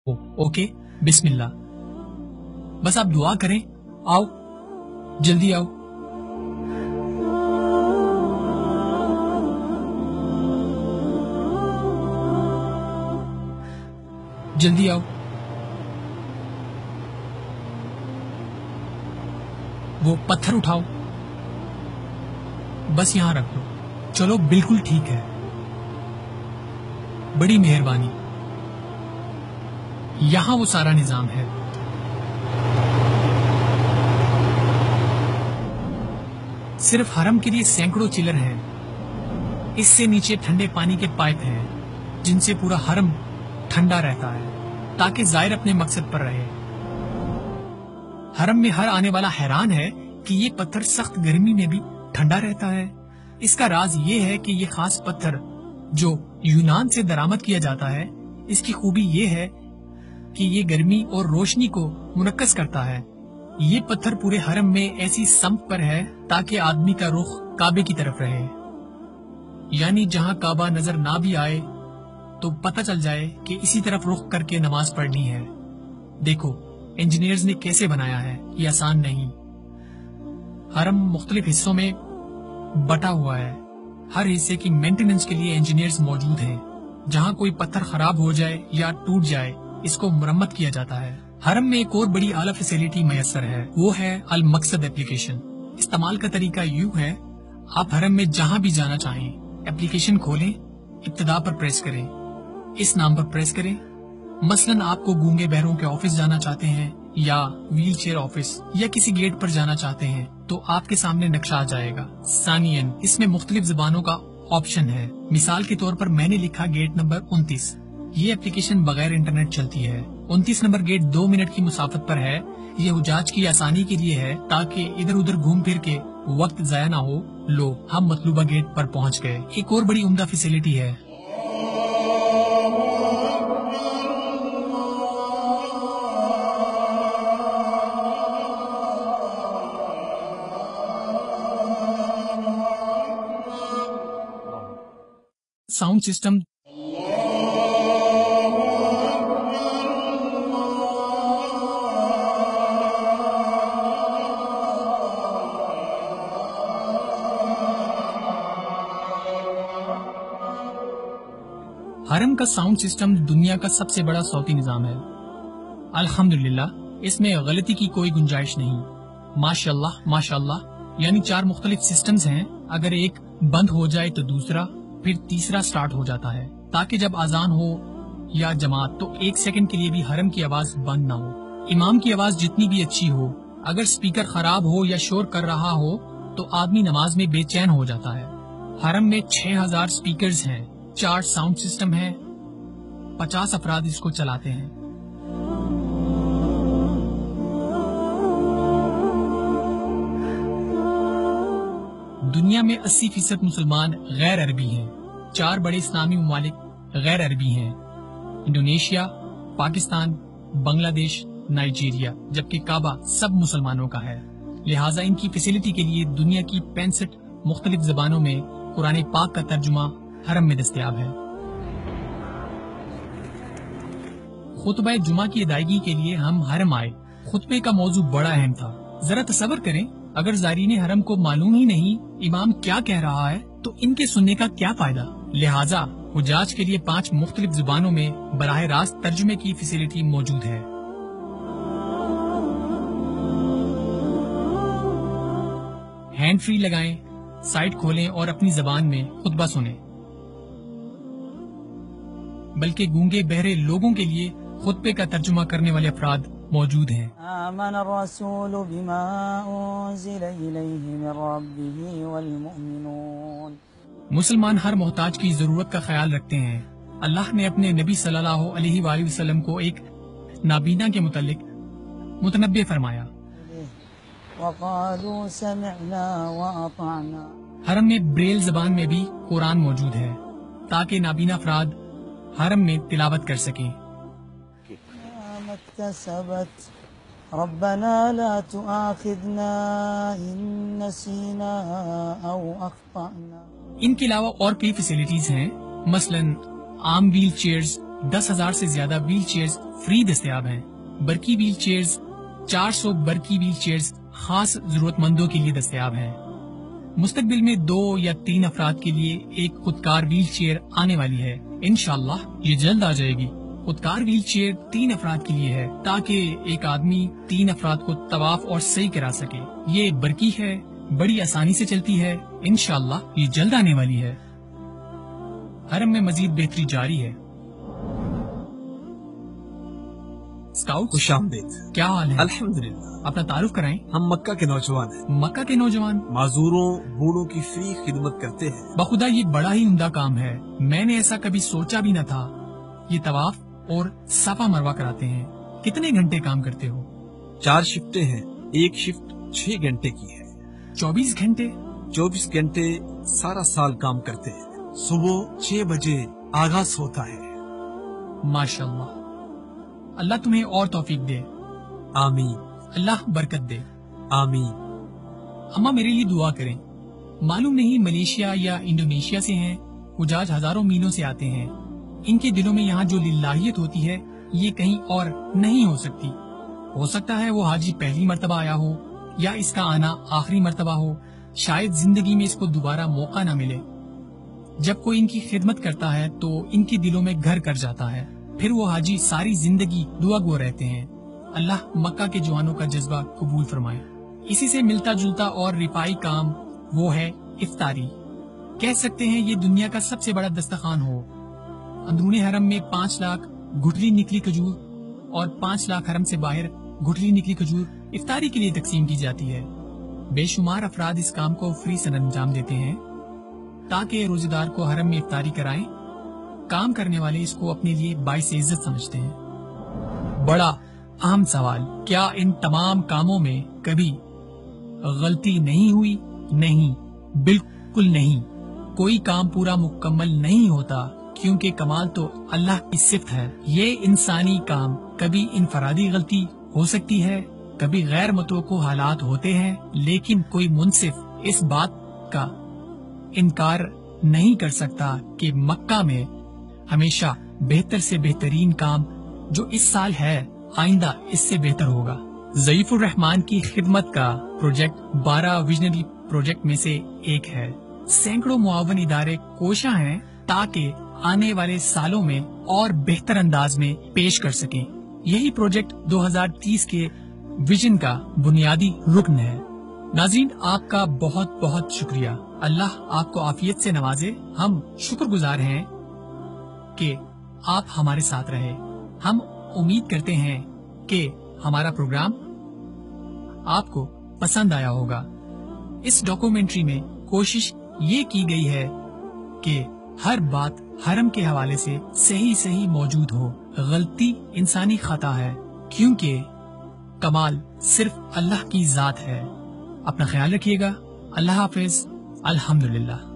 Okay, बिस्मिल्लाह। बस आप दुआ करें। आओ, जल्दी आओ। जल्दी आओ। वो पत्थर उठाओ, बस यहां रख दो। चलो, बिल्कुल ठीक है, बड़ी मेहरबानी। यहां वो सारा निजाम है। सिर्फ हरम के लिए सैकड़ों चिलर हैं। इससे नीचे ठंडे पानी के पाइप हैं, जिनसे पूरा हरम ठंडा रहता है ताकि जायर अपने मकसद पर रहे। हरम में हर आने वाला हैरान है कि ये पत्थर सख्त गर्मी में भी ठंडा रहता है। इसका राज ये है कि ये खास पत्थर जो यूनान से दरामद किया जाता है, इसकी खूबी ये है कि ये गर्मी और रोशनी को मुनक्कस करता है। ये पत्थर पूरे हरम में ऐसी समत पर है ताकि आदमी का रुख काबे की तरफ रहे, यानी जहां काबा नजर ना भी आए तो पता चल जाए कि इसी तरफ रुख करके नमाज पढ़नी है। देखो इंजीनियर्स ने कैसे बनाया है, ये आसान नहीं। हरम मुख्तलिफ हिस्सों में बटा हुआ है। हर हिस्से की मेंटेनेंस के लिए इंजीनियर्स मौजूद हैं। जहां कोई पत्थर खराब हो जाए या टूट जाए, इसको मुरम्मत किया जाता है। हरम में एक और बड़ी आला फैसिलिटी मैसर है, वो है अल मकसद एप्लीकेशन। इस्तेमाल का तरीका यूं है, आप हरम में जहां भी जाना चाहें, एप्लीकेशन खोलें, इब्तिदा पर प्रेस करें, इस नाम पर प्रेस करें। मसलन आपको गूंगे बहरों के ऑफिस जाना चाहते हैं या व्हील चेयर ऑफिस या किसी गेट पर जाना चाहते हैं तो आपके सामने नक्शा आ जाएगा। सानियन, इसमें मुख्तलिफ जुबानों का ऑप्शन है। मिसाल के तौर पर मैंने लिखा गेट नंबर 29। ये एप्लीकेशन बगैर इंटरनेट चलती है। 29 नंबर गेट 2 मिनट की मुसाफत पर है। ये हुजाज की आसानी के लिए है ताकि इधर उधर घूम फिर के वक्त जाया ना हो। लो, हम मतलूबा गेट पर पहुंच गए। एक और बड़ी उम्दा फैसिलिटी है। Sound system. हरम का साउंड सिस्टम दुनिया का सबसे बड़ा सौती निजाम है। अल्हम्दुलिल्लाह, इसमें गलती की कोई गुंजाइश नहीं। माशाअल्लाह माशाअल्लाह, यानी 4 मुख्तलिफ सिस्टम्स हैं। अगर एक बंद हो जाए तो दूसरा, फिर तीसरा स्टार्ट हो जाता है ताकि जब अजान हो या जमात तो 1 सेकंड के लिए भी हरम की आवाज बंद ना हो। इमाम की आवाज जितनी भी अच्छी हो, अगर स्पीकर खराब हो या शोर कर रहा हो तो आदमी नमाज में बेचैन हो जाता है। हरम में 6000 स्पीकर्स हैं, 4 साउंड सिस्टम है, 50 अफराद इसको चलाते हैं। दुनिया में 80% मुसलमान गैर अरबी हैं। 4 बड़े इस्लामी ममालिक गैर अरबी हैं, इंडोनेशिया, पाकिस्तान, बांग्लादेश, नाइजीरिया, जबकि काबा सब मुसलमानों का है। लिहाजा इनकी फैसिलिटी के लिए दुनिया की 65 मुख्तलिफ जबानों में कुरान पाक का तर्जुमा हरम में दस्तयाब है। खुतबा जुमा की अदायगी के लिए हम हरम आए। खुतबे का मौजू बड़ा अहम था। जरा तसव्वुर करें, अगर ज़ायरीन हरम को मालूम ही नहीं इमाम क्या कह रहा है तो इनके सुनने का क्या फायदा। लिहाजा हुजाज के लिए 5 मुख्तलिफ जुबानों में बराह रास्त तर्जुमे की फैसिलिटी मौजूद है। हैंड फ्री लगाएं, साइट खोलें और अपनी जबान में खुतबा सुनें। बल्कि गूंगे बहरे लोगों के लिए खुतबे का तर्जुमा करने वाले अफराद मौजूद हैं। आमन अर्रसूलु बिमा उन्ज़िला इलैहि मिन रब्बिही वल मुमिनून। मुसलमान हर मोहताज की जरूरत का ख्याल रखते हैं। अल्लाह ने अपने नबी सल्लल्लाहु अलैहि वसल्लम को एक नाबीना के मुतल्लिक मुतनब्बे फरमाया। वक़ालू समिअना व अताअना। हरम में ब्रेल जबान में भी कुरान मौजूद है ताकि नाबीना अफराद हरम में तिलावत कर सकें। रब्बना ला तुआखिदना इन नसीना औ अख्ताना। इनके अलावा और कई फैसिलिटीज हैं, मसलन आम व्हील चेयर्स, 10,000 سے زیادہ ویل چیئرز فری دستیاب ہیں۔ برقی ویل چیئرز 400 برقی ویل چیئرز خاص ضرورت مندوں کے لیے دستیاب ہیں۔ مستقبل میں 2 یا 3 افراد کے لیے ایک خودکار ویل چیئر آنے والی ہے، انشاءاللہ یہ جلد آ جائے گی۔ خودکار ویل چیئر 3 افراد کے لیے ہے تاکہ ایک آدمی 3 افراد کو طواف اور سعی کرا سکے۔ یہ برقی ہے، بڑی آسانی سے چلتی ہے، انشاءاللہ یہ جلد آنے والی ہے۔ حرم میں مزید بہتری جاری ہے۔ اسکاؤٹ خوش آمدید، کیا حال ہے؟ الحمدللہ۔ اپنا تعارف کرائیں۔ ہم مکہ کے نوجوان ہیں، مکہ کے نوجوان معذوروں بوڑھوں کی فری خدمت کرتے ہیں۔ بخدا یہ بڑا ہی عمدہ کام ہے، میں نے ایسا کبھی سوچا بھی نہ تھا۔ یہ طواف اور صفا مروہ کراتے ہیں۔ کتنے گھنٹے کام کرتے ہو؟ 4 شفٹیں ہیں، ایک شفٹ 6 گھنٹے کی ہے۔ 24 گھنٹے 24 گھنٹے سارا سال کام کرتے ہیں۔ صبح 6 بجے آغاز ہوتا ہے۔ ماشاءاللہ، اللہ تمہیں اور توفیق دے، آمین اللہ برکت دے۔ آمین۔ اماں میرے لیے دعا کریں۔ معلوم نہیں ملیشیا یا انڈونیشیا سے ہیں، حجاج ہزاروں میلوں سے آتے ہیں، ان کے دلوں میں یہاں جو للہیت ہوتی ہے یہ کہیں اور نہیں ہو سکتی۔ ہو سکتا ہے وہ حاجی پہلی مرتبہ آیا ہو یا اس کا آنا آخری مرتبہ ہو، شاید زندگی میں اس کو دوبارہ موقع نہ ملے۔ جب کوئی ان کی خدمت کرتا ہے تو ان کے دلوں میں گھر کر جاتا ہے، پھر وہ حاجی ساری زندگی دعا گو رہتے ہیں۔ اللہ مکہ کے جوانوں کا جذبہ قبول فرمائے۔ اسی سے ملتا جلتا اور رفائی کام وہ ہے افطاری۔ کہہ سکتے ہیں یہ دنیا کا سب سے بڑا دسترخوان ہو۔ اندرون حرم میں 5 لاکھ گٹھلی نکلی کھجور اور 5 لاکھ حرم سے باہر گٹھلی نکلی کھجور افطاری کے لیے تقسیم کی جاتی ہے۔ بے شمار افراد اس کام کو فری سر انجام دیتے ہیں تاکہ روزے دار کو حرم میں افطاری کرائیں۔ کام کرنے والے اس کو اپنے لیے باعث عزت سمجھتے ہیں۔ بڑا اہم سوال، کیا ان تمام کاموں میں کبھی غلطی نہیں ہوئی؟ نہیں، بالکل نہیں۔ کوئی کام پورا مکمل نہیں ہوتا کیونکہ کمال تو اللہ کی صفت ہے۔ یہ انسانی کام کبھی انفرادی غلطی ہو سکتی ہے، کبھی غیر متوقع حالات ہوتے ہیں، لیکن کوئی منصف اس بات کا انکار نہیں کر سکتا کہ مکہ میں ہمیشہ بہتر سے بہترین کام جو اس سال ہے آئندہ اس سے بہتر ہوگا۔ ضعیف الرحمان کی خدمت کا پروجیکٹ 12 ویژنری پروجیکٹ میں سے ایک ہے۔ سینکڑوں معاون ادارے کوشاں ہیں تاکہ آنے والے سالوں میں اور بہتر انداز میں پیش کر سکیں۔ یہی پروجیکٹ 2030 کے ویژن کا بنیادی رکن ہے۔ ناظرین، آپ کا بہت بہت شکریہ۔ اللہ آپ کو عافیت سے نوازے۔ ہم شکر گزار ہیں کہ آپ ہمارے ساتھ رہے۔ ہم امید کرتے ہیں کہ ہمارا پروگرام آپ کو پسند آیا ہوگا۔ اس ڈاکومنٹری میں کوشش یہ کی گئی ہے کہ ہر بات حرم کے حوالے سے صحیح موجود ہو۔ غلطی انسانی خطا ہے کیونکہ کمال صرف اللہ کی ذات ہے۔ اپنا خیال رکھیے گا۔ اللہ حافظ۔ الحمدللہ۔